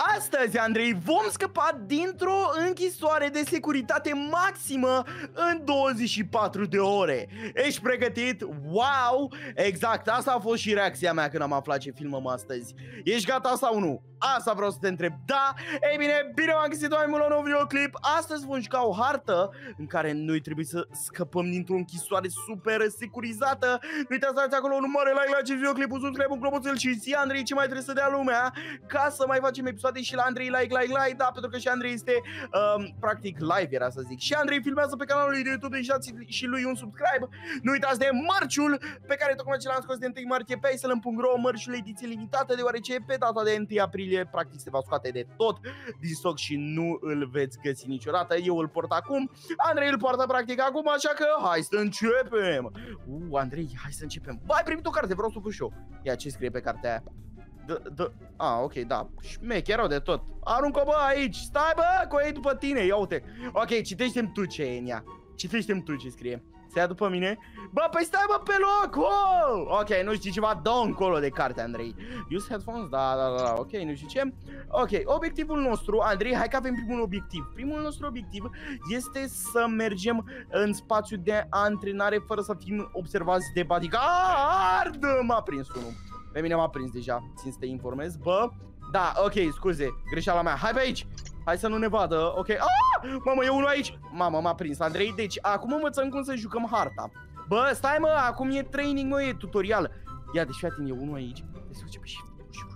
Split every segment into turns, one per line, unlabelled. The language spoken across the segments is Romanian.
Astăzi, Andrei, vom scăpa dintr-o închisoare de securitate maximă în 24 de ore. Ești pregătit? Wow! Exact, asta a fost și reacția mea când am aflat ce filmăm astăzi. Ești gata sau nu? Asta vreau să te întreb. Da? Ei bine, bine v-am găsit mai mult la un nou videoclip. Astăzi vom juca o hartă în care noi trebuie să scăpăm dintr-o închisoare super securizată. Nu uitați să dați acolo un mare like la acest videoclip, un subscribe, un clopoțel și zi Andrei ce mai trebuie să dea lumea ca să mai facem episoade și la Andrei like, da, pentru că și Andrei este practic live era să zic. Și Andrei filmează pe canalul lui de YouTube, deci dați și lui un subscribe. Nu uitați de mărciul pe care tocmai ce l-am scos de 1 martie pe iSalem.ro, mărciul ediție limitată, deoarece pe data de 1 aprilie practic se va scoate de tot din stoc și nu îl veți găsi niciodată. Eu îl port acum, Andrei îl poartă practic acum, așa că hai să începem. Andrei, hai să începem. Bă, ai primit o carte, vreau să o pun și eu. Ia, ce scrie pe cartea aia? Ok, da, șmecherau de tot. Aruncă, bă, aici, stai, bă, cu ei după tine, ia uite. Ok, citește-mi tu ce e în ea. Citește-mi tu ce scrie. Se ia după mine. Bă, păi stai, bă, pe loc. Wow! Ok, nu știi ceva, dă încolo de carte, Andrei. Use headphones, da, ok, nu știu ce. Ok, obiectivul nostru, Andrei, hai că avem primul obiectiv. Primul nostru obiectiv este să mergem în spațiu de antrenare fără să fim observați de bodyguard. M-a prins unul. Pe mine m-a prins deja, țin să te informez, bă. Da, ok, scuze, greșeala mea. Hai pe aici. Hai să nu ne vadă, ok. Mamă, e unul aici. Mamă, m-a prins, Andrei. Deci, acum învățăm cum să jucăm harta. Bă, stai, mă, acum e training, mă, e tutorial. Ia, deci, fiatin, e unul aici. Deci, se duce pe shift.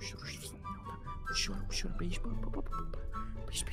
Ușor, pe aici, bă. Pe aici,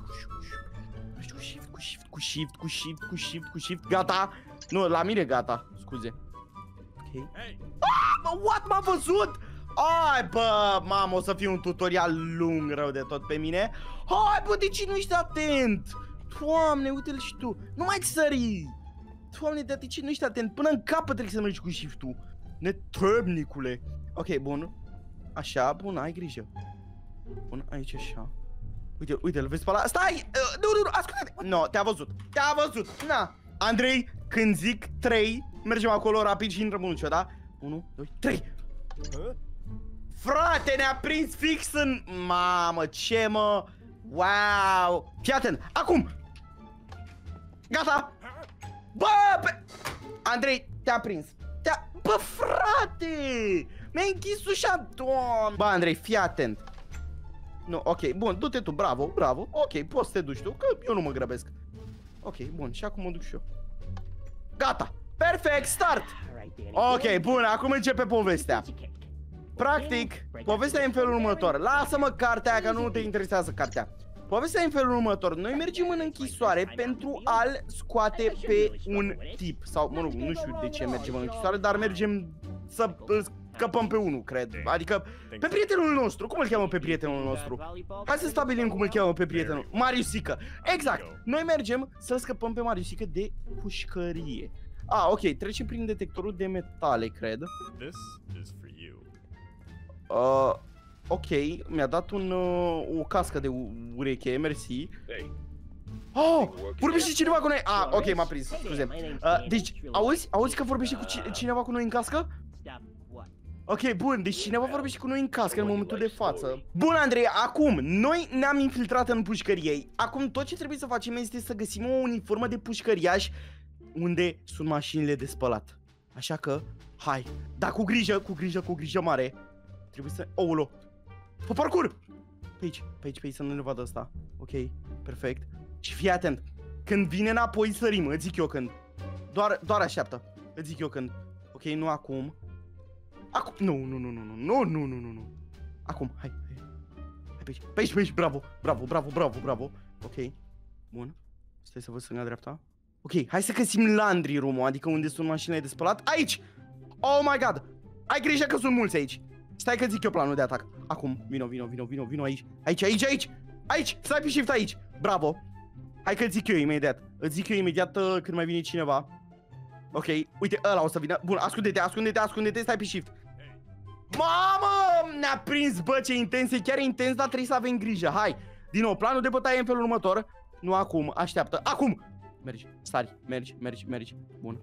cu shift. Gata. Nu, la mine gata, scuze. Ok. Bă, what, m-a văzut? Ai, bă, mamă, o să fie un tutorial lung rău de tot pe mine. Hai, bă, de ce nu ești atent? Doamne, uite-l și tu. Nu mai sări. Doamne, de ce nu ești atent? Până în capăt trebuie să mergi cu shift-ul. Netrebnicule. Ok, bun. Așa, bun, ai grijă. Bun, aici așa. Uite, îl vezi pe ăla? Stai! Nu, ascultă-te! No, te-a văzut. Na. Andrei, când zic 3, mergem acolo rapid și intrăm în ușă, da? 1, 2, 3. Frate, ne-a prins fix în... Mamă, ce mă... Wow! Fii atent, acum! Gata! Bă, Andrei, te-a prins. Bă, frate! Mi-ai închis ușa, doamne! Bă, Andrei, fii atent. Nu, ok, bun, du-te tu, bravo. Ok, poți să te duci tu, că eu nu mă grăbesc. Ok, bun, și acum mă duc și eu. Gata! Perfect, start! Ok, bun, acum începe povestea. Practic, povestea e în felul următor. Lasă-mă cartea aia, că nu te interesează cartea. Povestea e în felul următor. Noi mergem în închisoare pentru a-l scoate pe un tip. Sau, mă rog, nu știu de ce mergem în închisoare, dar mergem să îl scăpăm pe unul, cred. Adică, pe prietenul nostru. Cum îl cheamă pe prietenul nostru? Hai să stabilim cum îl cheamă pe prietenul. Mariusică. Exact. Noi mergem să scăpăm pe Mariusică de pușcărie. Ok, trecem prin detectorul de metale, cred. Ok, mi-a dat o cască de ureche, mersi. Vorbește cineva cu noi. Ok, m-a prins, scuze. Deci, auzi că vorbește cu cineva cu noi în cască? Ok, bun, deci cineva vorbește cu noi în cască în momentul de față. Bun, Andrei, acum, noi ne-am infiltrat în pușcărie. Acum tot ce trebuie să facem este să găsim o uniformă de pușcăriaș unde sunt mașinile de spălat. Așa că, hai. Dar cu grijă mare. Trebuie să... Oulo. Pe parcur! Pe aici, să nu ne vadă ăsta. Ok, perfect. Și fii atent. Când vine înapoi sărim, îți zic eu când. Doar așteaptă. Îți zic eu când. Ok, nu acum. Nu. Acum, hai. Pe aici, bravo. Ok, bun. Stai să văd stânga-dreapta. Ok, hai să găsim laundry room-ul, adică unde sunt mașinile de spălat. Aici! Oh my god! Ai grijă că sunt mulți aici. Stai că zic eu planul de atac. Acum, vino aici. Aici, stai pe shift aici. Bravo. Hai că îți zic eu imediat. Când mai vine cineva. Ok, uite, ăla o să vină. Bun, ascunde-te, stai pe shift. Mamă, ne-a prins, bă, ce intens, e chiar intens, dar trebuie să avem grijă. Hai, din nou, planul de bătaie în felul următor. Nu acum, așteaptă, acum. Mergi, mergi. Bun.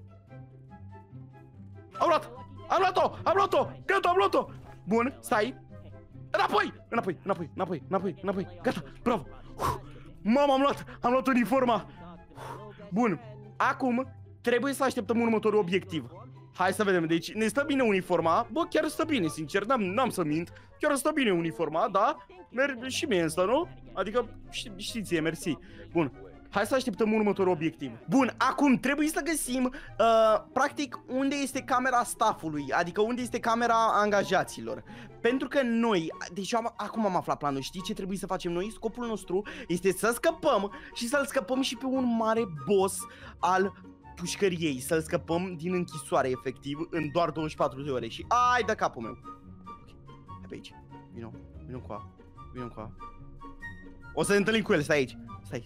Am luat-o, gata, am luat-o. Bun, stai. Înapoi. Gata, bravo. Mama, am luat uniforma. Bun, acum trebuie să așteptăm următorul obiectiv. Hai să vedem, deci ne stă bine uniforma. Bă, chiar stă bine, sincer, n-am să mint. Chiar stă bine uniforma, da? Și mie însă, nu? Adică, știți, mersi. Bun, hai să așteptăm următorul obiectiv. Bun, acum trebuie să găsim, practic, unde este camera staffului. Adică unde este camera angajaților. Pentru că noi, deci acum am aflat planul. Știi ce trebuie să facem noi? Scopul nostru este să scăpăm și să-l scăpăm și pe un mare boss al pușcăriei. Să-l scăpăm din închisoare, efectiv, în doar 24 de ore. Și ai de capul meu. Ok, hai pe aici. Vino cu a. O să ne întâlnim cu el, stai aici. Stai.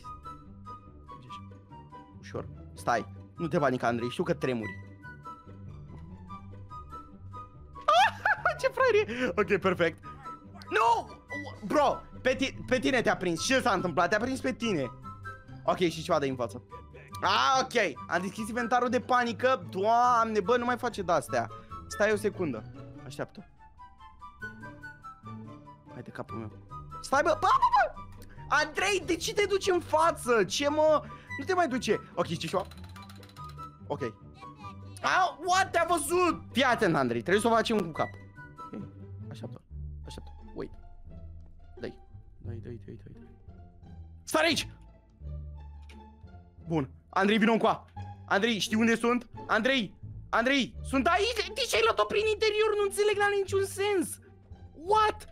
Ușor. Stai. Nu te panica, Andrei, știu că tremuri. Ce fraier. Ok, perfect. Nu! Bro, pe tine te-a prins. Ce s-a întâmplat? Te-a prins pe tine. Ok, și ceva de în față. Ok, am deschis inventarul de panică. Doamne, bă, nu mai face de-astea. Stai o secundă. Așteaptă. Hai de capul meu. Stai, bă. Andrei, de ce te duci în față? Ce, mă? Nu te mai duce. Ok, știi ceva? Ok. What? Te-a văzut? Fii atent, Andrei, trebuie să o facem cu cap. Okay. Așteaptă. Wait. Dai. Stai aici! Bun. Andrei, vino încoa. Andrei, știi unde sunt? Andrei, sunt aici. De ce ai luat-o prin interior? Nu înțeleg, n-are niciun sens. What?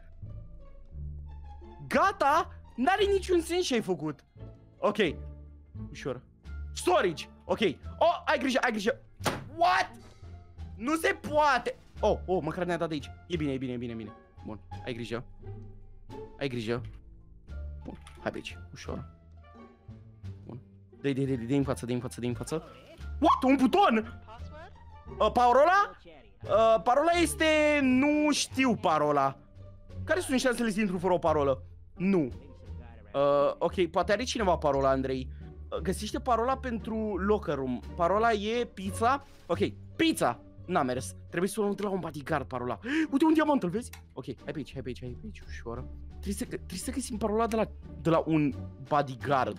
Gata? N-are niciun sens ce ai făcut. Ok. Ușor. Storage. Ok. Oh, ai grijă. What? Nu se poate. Oh, măcar ne-a dat de aici. E bine. Bun, ai grijă. Bun, hai pe aici. Ușor. Bun. Dă-i în față. What? Un buton? Parola? Parola este... Nu știu parola. Care sunt șansele să intru fără o parolă? Nu. Ok, poate are cineva parola, Andrei. Găsește parola pentru locker room. Parola e pizza. Ok, pizza. N-a mers. Trebuie să o luăm de la un bodyguard parola. Uite un diamant, îl vezi? Ok, hai pe aici, ușor. Trebuie să găsim parola de la un bodyguard.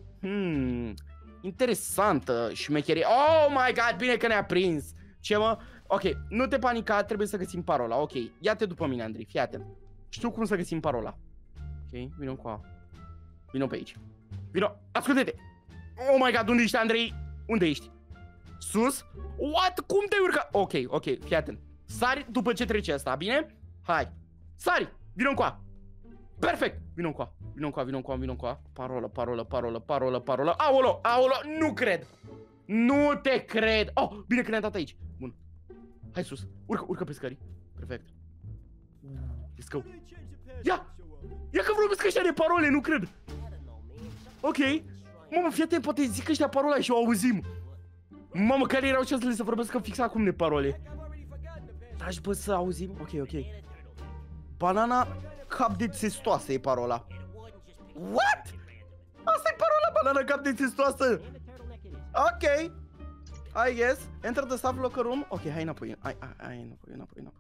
Interesantă șmecherie. Oh my god, bine că ne-a prins. Ce, mă? Ok, nu te panica, trebuie să găsim parola. Ok, ia-te după mine, Andrei, fii atent. Știu cum să găsim parola. Ok, vino pe aici. Ascultă-te. Oh my god, unde ești, Andrei? Unde ești? Sus? What? Cum te urca? Ok, fii atent. Sari după ce trece asta, bine? Hai. Sari, vino încoa. Perfect. Vino încoa. Parola. Aolo, nu cred. Nu te cred. Oh, bine că ne-a dat aici. Bun. Hai sus. Urcă pe scări. Perfect. Let's go. Ia că vorbesc ăștia de parole, nu cred. Ok. Mamă, fii atent, poate zic ăștia parola și o auzim. Mamă, care erau șansele să vorbesc fix acum de parole? Lași, bă, să auzim. Ok. Banana cap de țestoasă e parola. What? Asta e parola, banana cap de țestoasă. Ok. I guess. Enter the staff locker room. Ok, hai înapoi. Hai înapoi.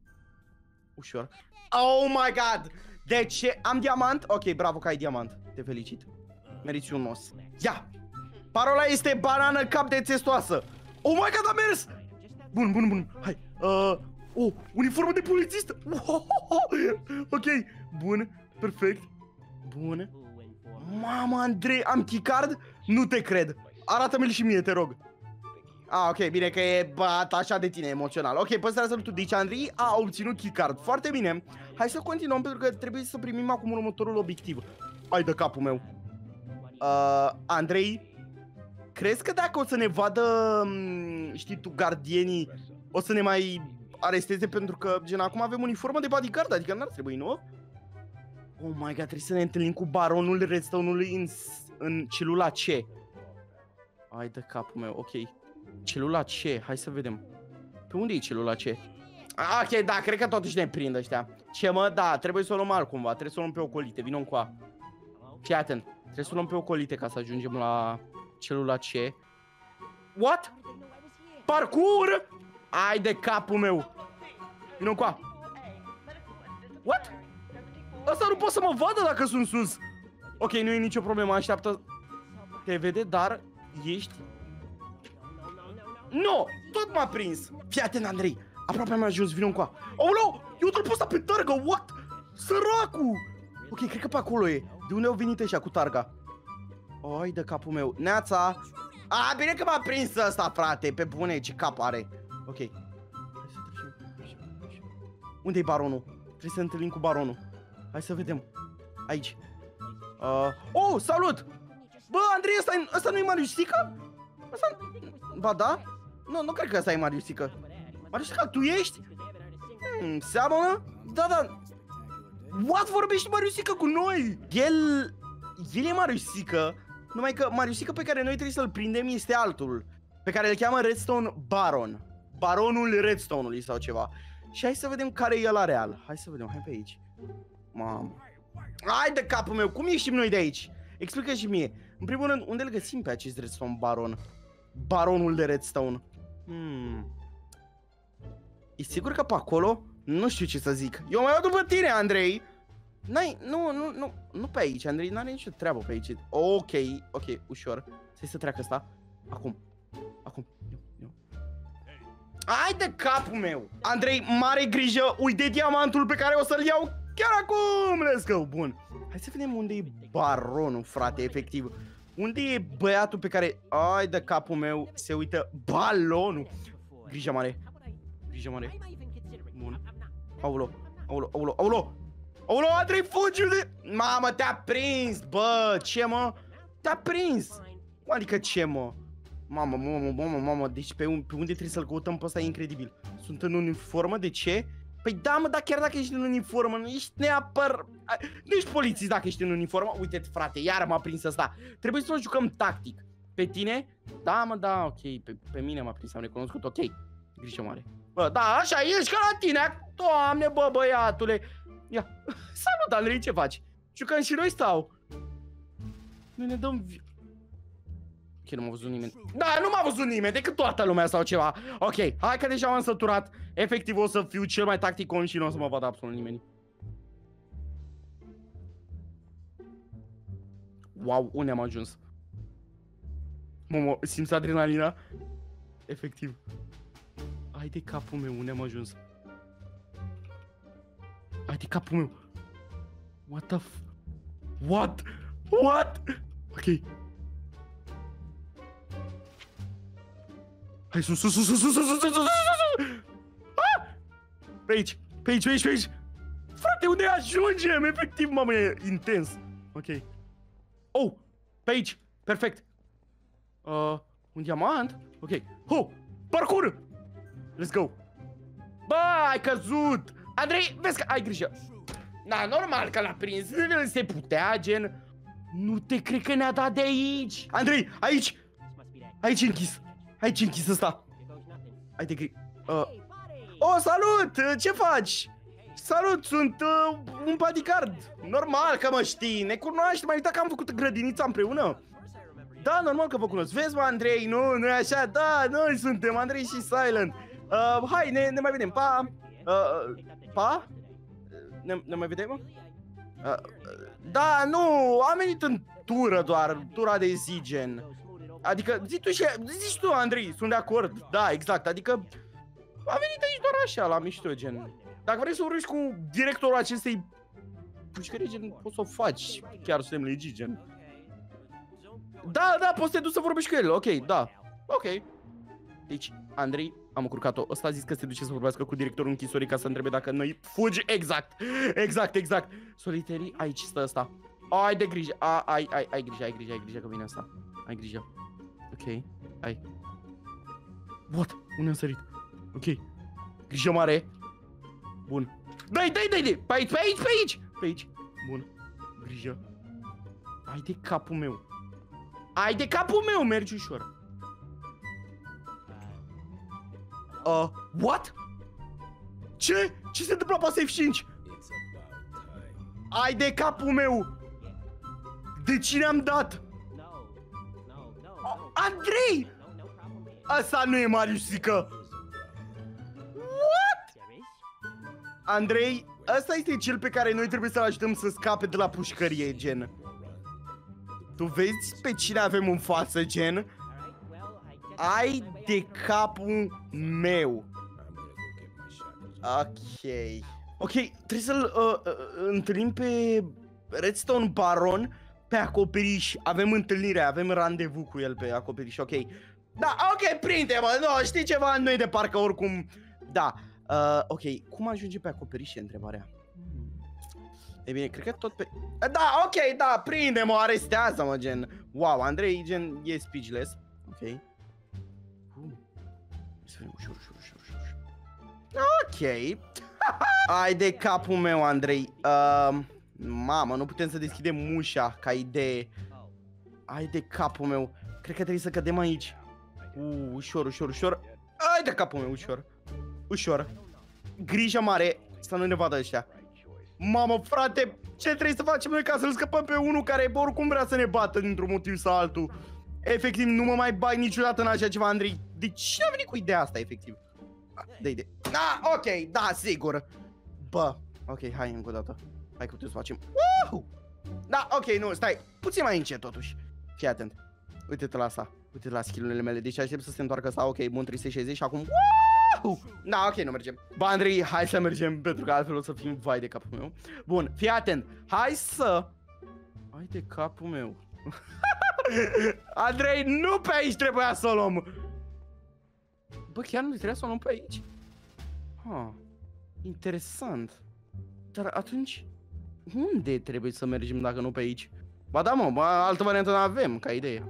Ușor. Oh my god. De ce? Am diamant? Ok, bravo că ai diamant. Te felicit. Meriți un os. Ia. Parola este banană cap de țestoasă. Oh my god, a mers. Bun. Hai. Uniformă de polițist. Ok. Bun. Perfect. Bun. Mama, Andrei, am keycard? Nu te cred. Arată-mi-l și mie, te rog. Ok, bine că e așa de tine emoțional. Ok, păstrează-l tu. Deci Andrei a obținut keycard. Foarte bine. Hai să continuăm pentru că trebuie să primim acum următorul obiectiv. Hai de capul meu. Andrei, crezi că dacă o să ne vadă, știi tu, gardienii, o să ne mai aresteze pentru că, gen, acum avem uniformă de bodyguard, adică n-ar trebui, nu? Oh my god, trebuie să ne întâlnim cu baronul Redstone-ului în celula C. Hai de capul meu, ok. Celula C, hai să vedem. Pe unde e celula C? Ok, da, cred că totuși ne prind ăștia. Ce, mă? Da, trebuie să o luăm altcumva, trebuie să o luăm pe ocolite, vină încoa. Fii atent, trebuie să o luăm pe ocolite ca să ajungem la celula C. What? Parkour? Ai de capul meu. Vină încoa. What? Asta nu poate să mă vadă dacă sunt sus. Ok, nu e nicio problemă, așteaptă. Te vede, dar ești... Nu! Tot m-a prins! Fii atent, Andrei! Aproape mi-a ajuns, vină încoa. Aoleu! Eu te-l pus pe targa, what? Săracu! Ok, cred că pe acolo e. De unde au venit ăștia cu targa? Oi de capul meu. Neața! A, bine că m-a prins ăsta, frate! Pe bune, ce cap are! Ok. Unde-i baronul? Trebuie să ne întâlnim cu baronul. Hai să vedem. Aici. Oh, salut! Bă, Andrei, ăsta nu-i Mariusica? Ăsta... Ba da? Nu cred că ăsta e Mariusica. Mariusica, tu ești? Seamănă? Da. What? Vorbești Mariusica cu noi? El e Mariusica. Numai că Mariusica pe care noi trebuie să-l prindem este altul. Pe care îl cheamă Redstone Baron. Baronul Redstone-ului sau ceva. Și hai să vedem care e ăla real. Hai să vedem, hai pe aici. Mamă. Hai de capul meu, cum ieșim noi de aici? Explică și mie. În primul rând, unde îl găsim pe acest Redstone Baron? Baronul de Redstone. E sigur că pe acolo? Nu știu ce să zic. Eu mai iau după tine, Andrei. Nu pe aici, Andrei, n-are nicio treabă pe aici. Ok, ușor. Să treacă asta. Acum. Eu. Hai de capul meu. Andrei, mare grijă, uite diamantul pe care o să-l iau chiar acum. Let's go, bun. Hai să vedem unde e baronul, frate, efectiv. Unde e băiatul pe care, ai de capul meu, se uită balonul. Grijă mare. Bun. Aolo, Andrei, fugi de... Mamă, te-a prins, bă, ce mă? Te-a prins. Adică ce mă? Mamă, deci pe unde trebuie să-l căutăm pe ăsta e incredibil. Sunt în uniformă, de ce? Păi da, mă, dar chiar dacă ești în uniformă, nu ești nu ești polițist dacă ești în uniformă. Uite, frate, iar m-a prins ăsta. Trebuie să o jucăm tactic. Pe tine? Da, mă, da, ok. Pe mine m-a prins, am recunoscut, ok. Grijă mare. Bă, da, așa, ești ca la tine. Doamne, bă, băiatule. Ia, salut, Andrei, ce faci? Jucăm și noi sau? Noi ne dăm... Ok, nu m-a văzut nimeni. Da, nu m-a văzut nimeni, decât toată lumea sau ceva. Ok, hai că deja m-am săturat. Efectiv o să fiu cel mai tactic și nu o să mă vadă absolut nimeni. Wow, unde am ajuns? Mă, simți adrenalina? Efectiv. Hai de capul meu, unde am ajuns? Hai de capul meu. What the f... What? Ok. Hai sus. Pe aici. Frate, unde ajungem? Efectiv, mamă, e intens. Ok. Oh, pe aici. Perfect. Un diamant? Ok. Parcur! Let's go. Bă, ai căzut. Andrei, vezi că ai grijă. Da, normal că l-a prins. Se putea, gen. Nu te cred că ne-a dat de aici. Andrei, aici. Aici închis ăsta. Hai de grijă. Oh, salut! Ce faci? Salut, sunt un bodyguard. Normal că mă știi, ne cunoaști, mai uitat că am făcut grădinița împreună. Da, normal că vă cunosc. Vezi, mă, Andrei, nu e așa? Da, noi suntem Andrei și Silent. Hai, ne mai vedem, pa. Pa? Ne mai vedem? Da, nu, am venit în tură doar, tura de zi, gen. Adică, zici tu, Andrei, sunt de acord, da, exact, adică am venit aici doar așa, la mișto, gen. Dacă vrei să vorbești cu directorul acestei pușcării, gen, poți să o faci, chiar suntem legit, gen. Da, poți să te duci să vorbești cu el, ok, da, ok. Deci, Andrei, am încurcat-o, ăsta a zis că se duce să vorbească cu directorul închisorii ca să întrebe dacă noi fugi, exact. Soliterii, aici stă ăsta. Ai de grijă, ai grijă că vine ăsta, ai grijă. Ok, hai. What? Unde am sărit? Ok. Grijă mare. Bun. Dai! Pe aici! Bun. Grijă. Ai de capul meu! Mergi ușor. What? Ce? Ce se întâmplă pe Safe 5? Ai de capul meu! De cine am dat? Andrei! Asta nu e Mariusica. What? Andrei, ăsta este cel pe care noi trebuie să-l ajutăm să scape de la pușcărie, gen. Tu vezi pe cine avem în față, gen? Ai de capul meu. Ok, trebuie să-l întâlnim pe Redstone Baron pe acoperiș. Avem întâlnire, avem randevu cu el pe acoperiș, ok. Da, ok, prinde-mă, no, știi ceva? Nu e de parcă oricum. Da, ok, cum ajunge pe acoperiș e întrebarea. E bine, cred că tot pe... Da, ok, da, prinde-mă, arestează-mă, gen. Wow, Andrei, gen, e speechless. Ok. Ușor. Ok. Ai de capul meu, Andrei. Mamă, nu putem să deschidem ușa ca idee. Ai de capul meu. Cred că trebuie să cădem aici. Ușor. Ai de capul meu, ușor. Grijă mare să nu ne vadă ăștia. Mamă, frate, ce trebuie să facem noi ca să-l scăpăm pe unul care oricum vrea să ne bată dintr-un motiv sau altul? Efectiv, nu mă mai bag niciodată în așa ceva, Andrei. De ce a venit cu ideea asta, efectiv? De. Da, ok, da, sigur. Bă, ok, hai încă o dată. Hai că putem să facem. Da, ok, nu, stai. Puțin mai încet, totuși. Fii atent. Uite-te la asta. Uite-te la skill-urile mele. Deci aștept să se întoarcă asta. Ok, bun, 360 și acum. Da, ok, nu mergem. Bă, Andrei, hai să mergem, pentru că altfel o să fim vai de capul meu. Bun, fii atent. Hai să... Hai de capul meu. Andrei, nu pe aici trebuia să o luăm. Bă, chiar nu trebuia să o luăm pe aici? Interesant. Dar atunci, unde trebuie să mergem dacă nu pe aici? Ba da, mă, altă variantă n-avem, ca idee.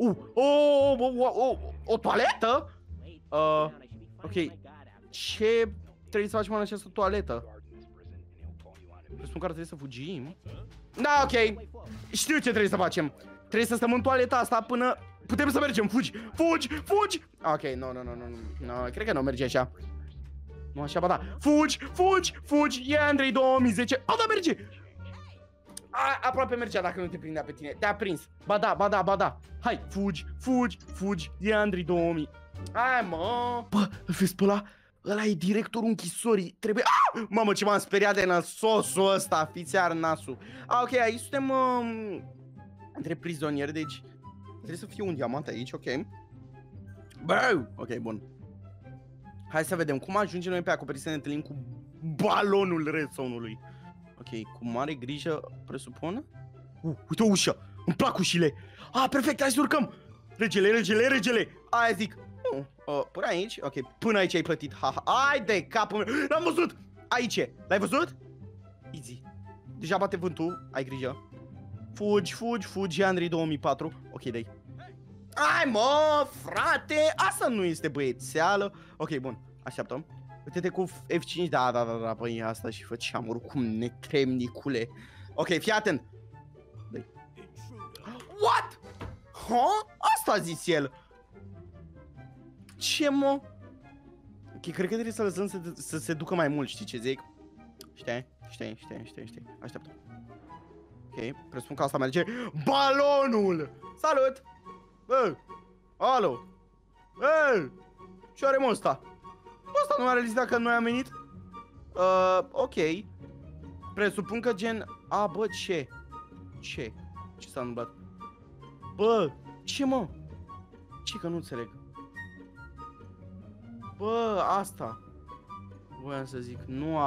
O toaletă? Ok. Ce trebuie să facem în această toaletă? Presupun că ar trebui să fugim. Da, ok. Știu ce trebuie să facem. Trebuie să stăm în toaleta asta până... Putem să mergem, fugi! Ok, nu, cred că nu merge așa. Nu așa, ba da. Fugi! E Andrei 2010. Ba da, merge! Aproape mergea dacă nu te prindea pe tine. Te-a prins. Ba da. Hai, fugi. E Andrei 2000. Hai, mă. Bă, îl vezi pe ăla? Ăla e directorul închisorii. Trebuie... Mamă, ce m-am speriat de nasosul ăsta. Fiți iar nasul. Ok, aici suntem... între prizonieri, deci... Trebuie să fie un diamant aici, ok. Bă! Ok, bun. Hai să vedem cum ajungem noi pe acoperiș să ne întâlnim cu balonul redstone-ului. Ok, cu mare grijă, presupun. Uite o ușă! Îmi plac ușile! Perfect, hai să urcăm! Regele! Aia zic. Până aici, ok, până aici ai plătit. Hai de capul meu! L-am văzut! Aici e, l-ai văzut? Easy. Deja bate vântul, ai grijă. Fugi, Andrei 2004. Ok, dai. Hai, mă, frate! Asta nu este băiețeală. Ok, bun, așteaptă. Uite-te cu F5, da, băi, asta și făceam oricum, netremnicule. Ok, fii atent. Dai. What? Asta a zis el. Ce, mă? Ok, cred că trebuie să lăsăm să se ducă mai mult, știi ce zic? Știi? Așteaptă. Ok, presupun că asta merge. Balonul! Salut! Alo! Ce are mă ăsta? Ăsta nu a realizat dacă noi am venit? Ok. Presupun că gen... bă, ce? Ce s-a întâmplat? Bă, ce, mă? Ce, că nu înțeleg? Bă, asta voiam să zic,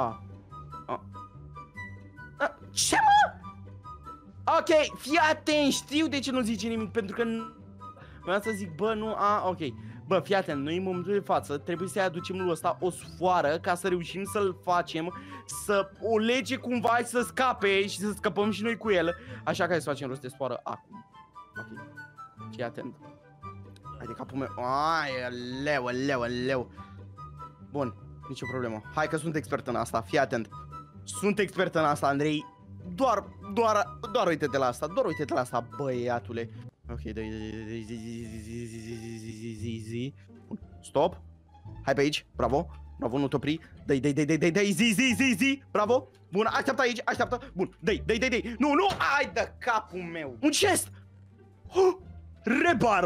ce, mă? Ok, fii atent, știu de ce nu zice nimic, pentru că voiam să zic, bă, ok. Bă, fii atent, noi în momentul de față trebuie să-i aducem lui ăsta o sfoară ca să reușim să-l facem să o lege cumva și să scape și să scăpăm și noi cu el. Așa că hai să facem rost de sfoară acum. Ok, fii atent. Hai de capul meu. Leu. Bun, nicio problemă. Hai că sunt expert în asta, fii atent. Sunt expert în asta, Andrei. Doar uite-te la asta, băiatule. Ok, zi. Stop. Hai pe aici, bravo, nu te opri. Dai, zi, bravo. Bun, așteaptă. Bun, dai. Nu, ai de capul meu. Un chest.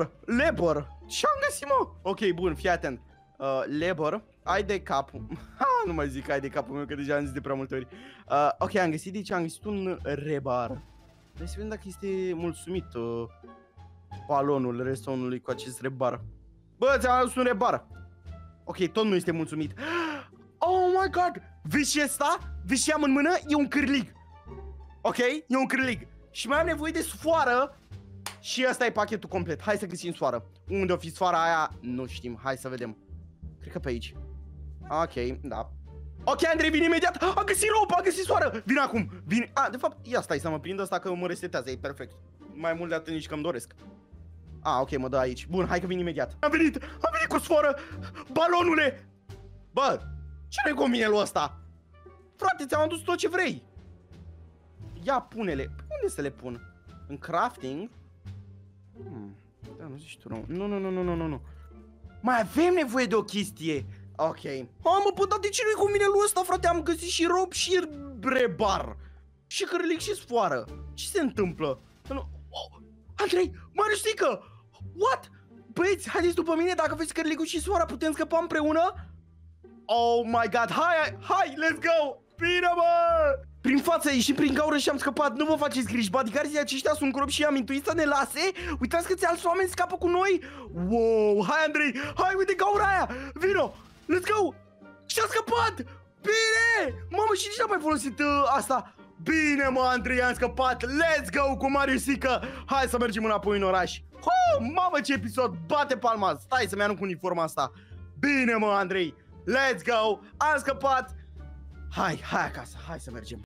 Lebar. Ce-am găsit, mă? Ok, bun, fii atent. Lebar, ai de capul. Nu mai zic hai de capul meu, că deja am zis de prea multe ori. Ok, am găsit, deci am găsit un rebar. Hai să vedem dacă este mulțumit balonul restonului cu acest rebar. Bă, ți-am adus un rebar. Ok, tot nu este mulțumit. Oh my god! Vezi ce ăsta? Vezi ce am în mână? E un cârlig. Ok? E un cârlig. Și mai am nevoie de sfoară. Și ăsta e pachetul complet. Hai să găsim sfoară. Unde o fi sfoara aia? Nu știm. Hai să vedem. Cred că pe aici. Ok, da. Ok, Andrei, vin imediat. A găsit ropa, a găsit soară. Vin acum. Vin. De fapt, ia stai să mă prind asta că mă resetează. E perfect. Mai mult de atât nici că-mi doresc. Ok, mă dă aici. Bun, hai că vin imediat. Am venit cu sfoară. Balonule. Bă, ce nu-i cu mine lui ăsta? Frate, ți-am adus tot ce vrei. Ia, pune-le. Unde să le pun? În crafting? Da, nu zici tu rău. Nu. Mai avem nevoie de o chestie. Ok. Mă, bă, dar de ce nu-i cu mine lui ăsta, frate? Am găsit și rob și rebar. Și cârlic și sfoară. Ce se întâmplă? Andrei, Mariusică! What? Băieți, haideți după mine, dacă vezi cârligul și sfoara, putem scăpa împreună? Oh my god, hai, let's go! Bine, bă! Prin față, ieșim prin gaură și am scăpat. Nu vă faceți griji, bodyguards aceștia sunt gropi și am intuit să ne lase. Uitați câți alți oameni scapă cu noi. Wow, hai Andrei, hai, uite gaura aia. Vino, let's go. Și-a scăpat. Bine, mamă, și nici n-am mai folosit asta. Bine, mă, Andrei, am scăpat. Let's go cu Mariusică. Hai să mergem înapoi în oraș. Mamă, ce episod, bate palma. Stai să-mi arunc uniforma asta. Bine, mă, Andrei, let's go. Am scăpat. Hai acasă, hai să mergem.